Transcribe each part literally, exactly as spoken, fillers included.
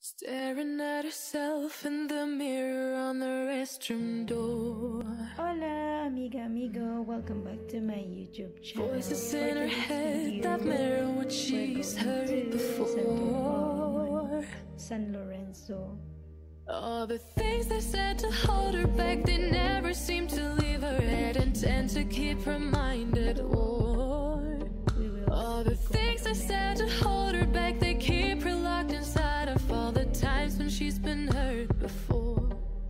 Staring at herself in the mirror on the restroom door. Hola amiga, amigo, welcome back to my YouTube channel. Voices in her head that mirror what she's heard before. San Lorenzo. All the things they said to hold her back, they never seem to leave her head and tend to keep her mind at war. All the things they said to hold her back, they keep her locked inside of all the times when she's been hurt before.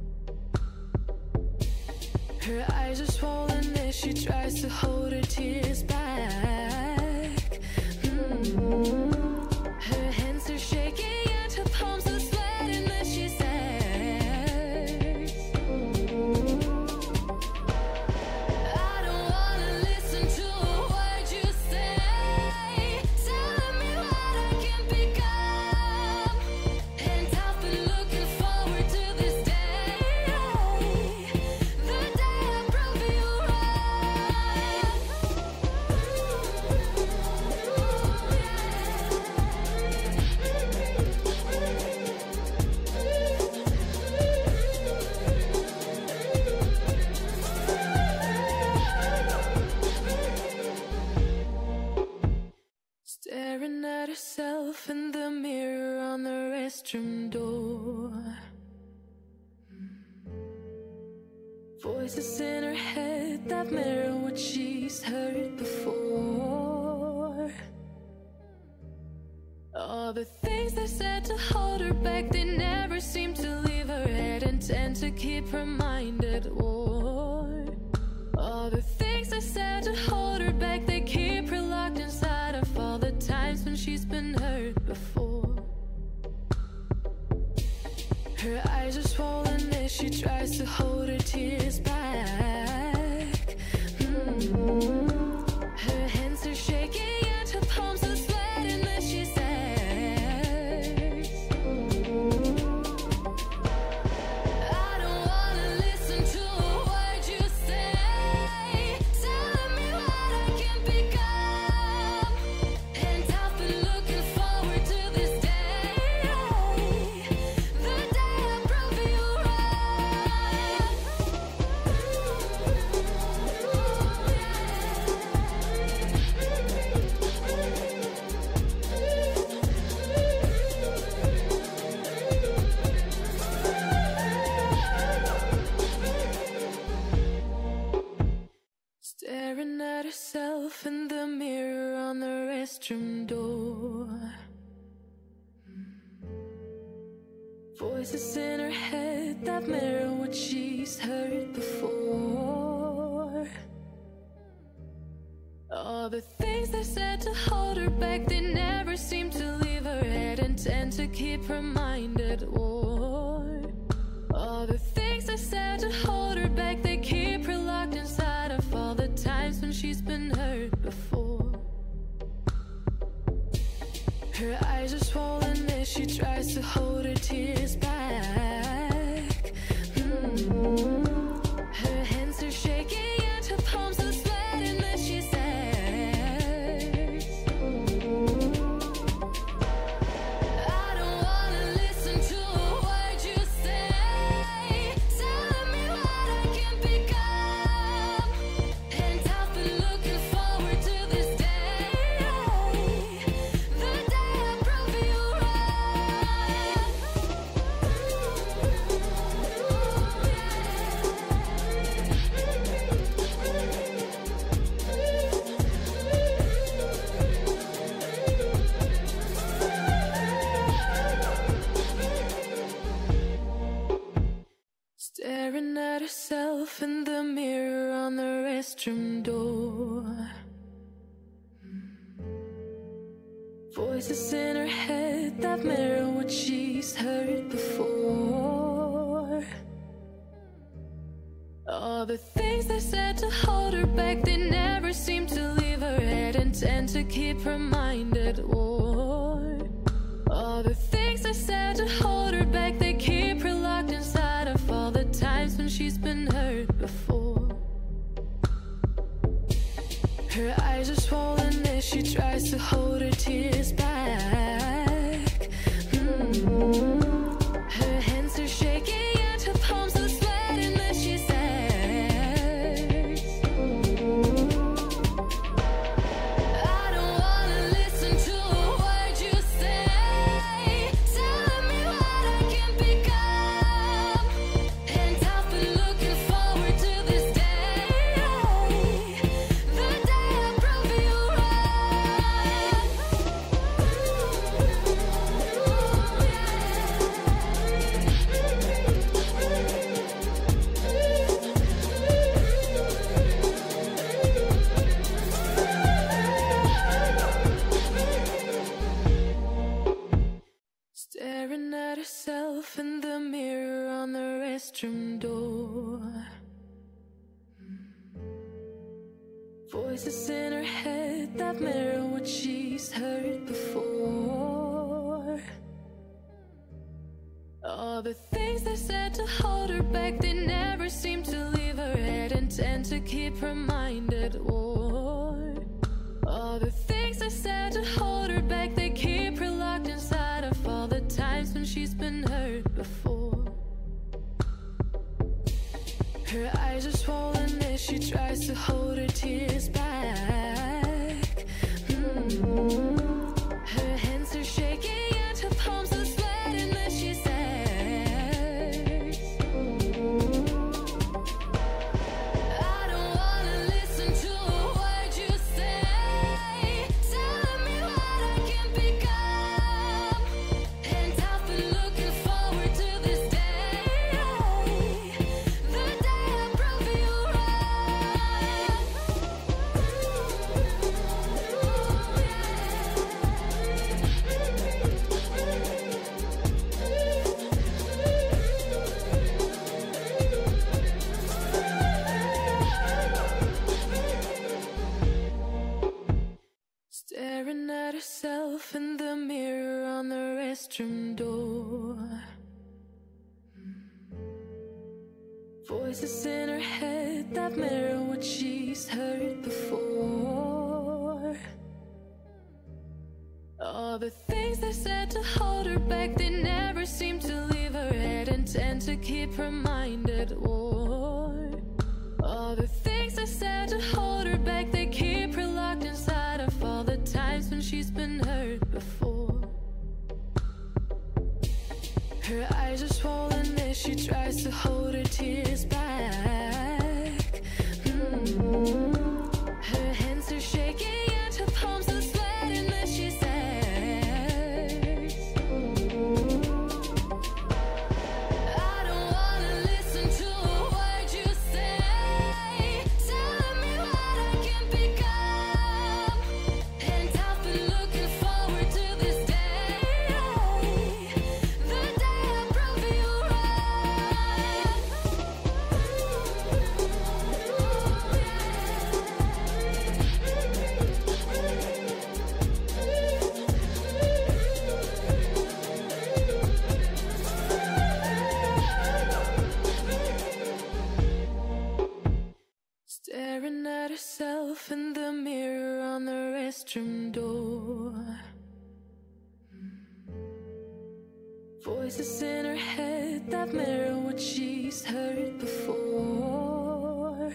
Her eyes are swollen as she tries to hold her tears back. mm. Her hands are shaking and her palms are sweating as she says, I don't wanna listen to a word you say, telling me what I can become. And I've been looking forward to this day, the day I prove you Staring at herself in the mirror on the restroom door. Voices in her head that mirror what she's heard before. All the things they said to hold her back, they never seem to leave her head and tend to keep her mind at war. All the things they said to hold her back, they keep her locked inside of all the times when she's been hurt before. Her eyes are swollen as she tries to hold her tears back. mm. Her hands are shaking and her palms are sweating as she says, I don't wanna listen to a word you say, telling me what I can become. And I've been looking forward to this day, the day I prove you Staring at herself in the mirror on the restroom door. Voices in her head that mirror what she's heard before. All the things they said to hold her back, they never seem to leave her head and tend to keep her mind at war. All the things they said to hold her back, they keep her locked inside of all the times when she's been hurt before. Her eyes are swollen as she tries to hold her tears back. mm. Her hands are shaking and her palms are sweating as she says, I don't wanna listen to a word you say, telling me what I can become. And I've been looking forward to this day, the day I prove you Staring at herself in the mirror on the restroom door. Voices in her head that mirror what she's heard before. All the things they said to hold her back, they never seem to leave her head and tend to keep her mind at war. All the things they said to hold her back, they keep her locked inside of all the times when she's been hurt before. Her eyes are swollen as she tries to hold her tears back. mm. Staring at herself in the mirror on the restroom door. Voices in her head that mirror what she's heard before. All the things they said to hold her back, they never seem to leave her head and tend to keep her mind at war. All the things they said to hold her back, they keep her locked inside of all the times when she's been hurt before. Her eyes are swollen as she tries to hold her tears back. Mm-hmm. Her hands are shaking and her palms are sweating as she says, I don't wanna listen to a word you say, telling me what I can become. And I've been looking forward to this day, the day I prove you staring at herself in the mirror on the restroom door. Voices in her head that mirror what she's heard before. All the things they said to hold her back, they never seem to leave her head and tend to keep her mind at war. All the things they said to hold her back, they keep her locked inside of all the times when she's been hurt before. Her eyes are swollen as she tries to hold her tears back. Mm-hmm. Her hands are shaking and her palms are sweating as she says, I don't wanna listen to a word you say, telling me what I can become. And I've been looking forward to this day, the day I prove you staring at herself in the mirror on the restroom door. Voices in her head that mirror what she's heard before.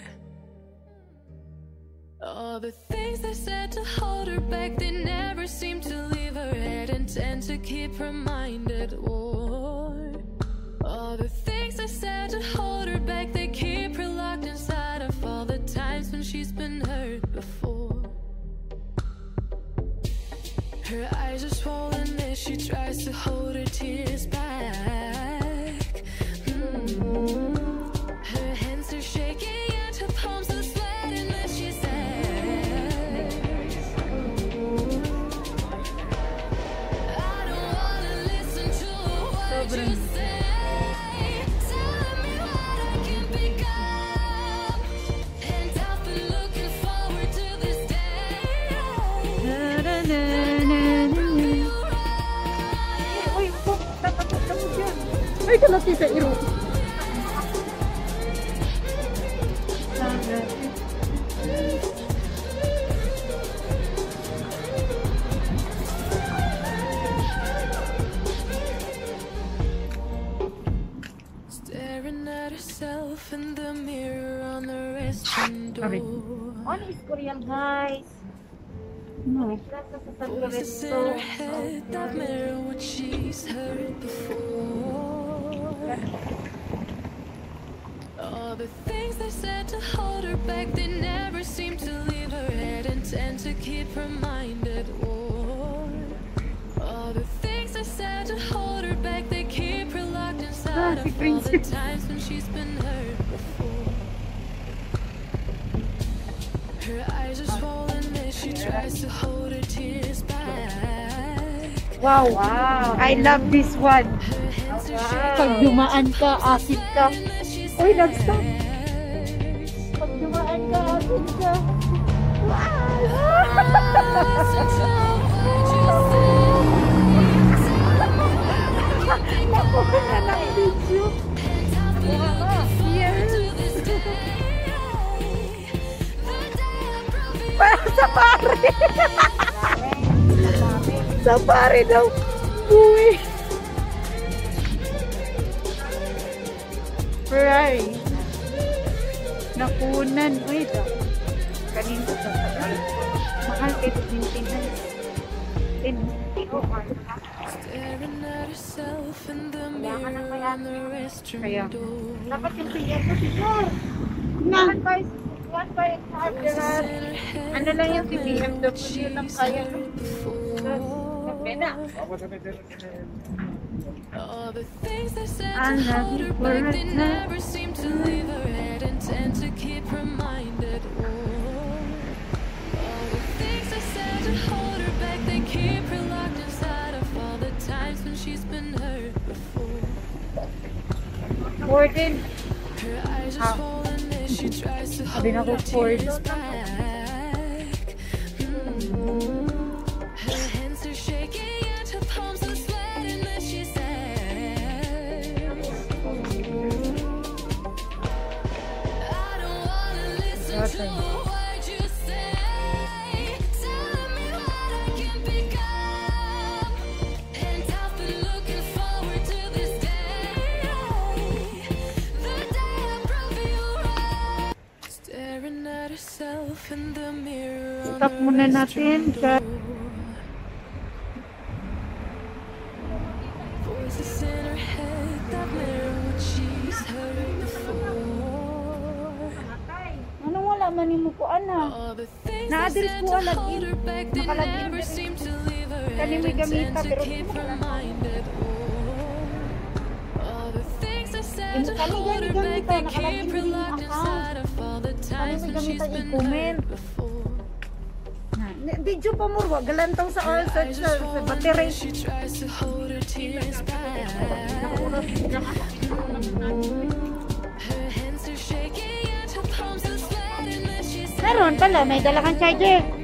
All the things they said to hold her back, they never seem to leave her head and tend to keep her mind at war. All the things they said to hold her back, they keep her locked inside of all the times when she's been hurt before. Her eyes are swollen as she tries to hold her tears back. Mm-hmm. Her hands are shaking and her palms are sweating as she says, I don't wanna listen to what you say, telling me what I can become. And I've been looking forward to this day, the day I prove you Uy, po, tatatot ka mo dyan. Ay, kalati sa iro. staring at herself in the mirror on the restroom Sorry. door. Ano is Korean, guys? No. Voices in her head that mirror what she's heard before. All the things they said to hold her back, they never seem to leave her head and tend to keep her mind at war. All the things they said to hold her back, they keep her locked inside of all the times when she's been hurt before. Her eyes are swollen as she tries to hold her tears back. Wow. Wow. I love this one. Pag dumaan ka, asin ka. Uy, nag-stop. Pag dumaan ka, asin ka. Nakuha na ng video. Yes. Parang sa pare. Sa pare daw. Uy. Right. Nakunan. Uy, daw. Kanina sa pare. Mahal ito maintenance. In, ito, Staring at herself in the mirror on the restroom Kaya, door. dapat yung piyan ko, Sigor. One by, one by charger. Ano lang yung B M W lang kaya. Pena. All the things they said I to love hold you her for back, a they time. never seem to leave her head and tend to keep reminded. Oh, all the things they said to hold her back, they keep her locked inside of all the times when she's been hurt before. Gordon. Her eyes are swollen as she tries to hold na ko, her Ford. tears back. Mm. Her hands are shaking and her palms are sweating as she says, I don't wanna listen to a word you say. Tell me what I can become, and I've been looking forward to this day. The day I prove you right. Staring at herself in the mirror on Stop the muna natin restroom sa... door. Voices in her head that mirror what she's heard before. Ano wala man yung mukuan ha? All the things Na-address they said ko to alag hold her back, they Nakalagin never din. seem to leave her Kani head may and tend gamita, to pero keep di mo reminded. Oh, all the things they said Yung to kani hold her gani back, gamita, they nakalagin keep her din yung locked account. inside of all the times may when she's gamita, been i-comment. hurt before. Na- Video pa mo, wag galantaw sa all sa, Eyes sa, are sa swollen battery. as she tries to hold her tears back. Her hands are shaking and her palms are sweating as she says, Meron pala, may dala kang charger.